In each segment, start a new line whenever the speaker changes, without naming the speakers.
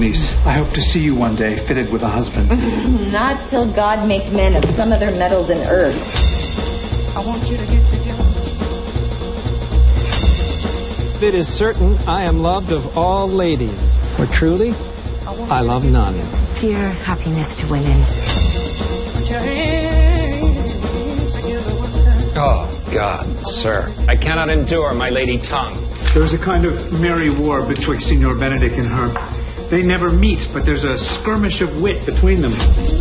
Denise. I hope to see you one day, fitted with a husband.
Not till God make men of some other metal than earth.
I want you to get together.
It is certain I am loved of all ladies, for truly, I love none.
Dear happiness to women.
Put your hands together one time.
Oh, God, sir. I cannot endure my lady tongue.
There's a kind of merry war betwixt Signor Benedict and her. They never meet, but there's a skirmish of wit between them.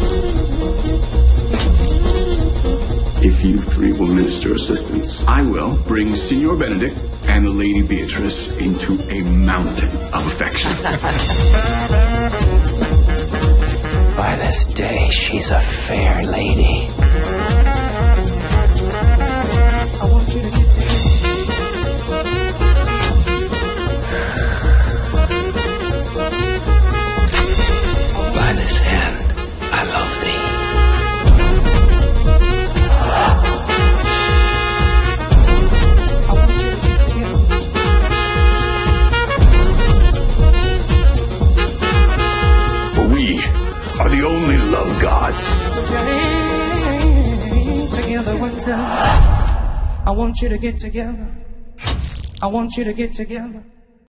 If you three will minister assistance, I will bring Signor Benedict and the Lady Beatrice into a mountain of affection.
By this day, she's a fair lady.
I want you to get together.
By this hand, I love thee.
I want you to get together.
For we are the only love gods.
Put your hands together one time. I want you to get together. I want you to get together.